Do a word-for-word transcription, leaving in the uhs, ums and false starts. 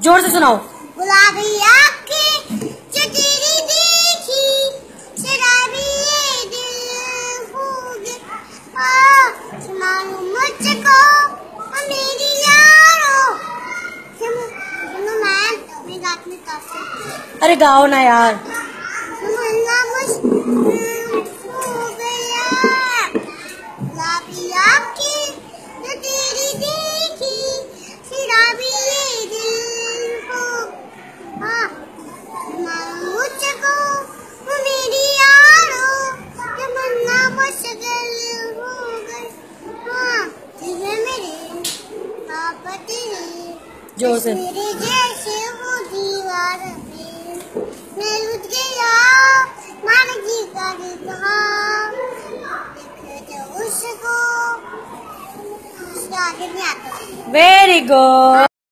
जोर से सुनाओ। गुलाबी आँखें जो तेरी देखी, शराबी ये दिल हो गया, सुना लो मुझको मेरी यारो। सुनो मैं मैं गाती हूँ। अरे गाओ ना यार। सुनना मुश्किल हो गया, गुलाबी आँखें जो तेरी देखी, शराबी ये दिल हो, हाँ सुना लो मुझको वो मेरी यारो, तमन्ना मुश्किल हो गई, हाँ तुझे मेरे पापा तेरे जोर से। मेरे जैसे वो दीवार पे मैं रुक गया, मान जी कर कहा देखे जो उसको, उसके आगे नहीं आता। Very good.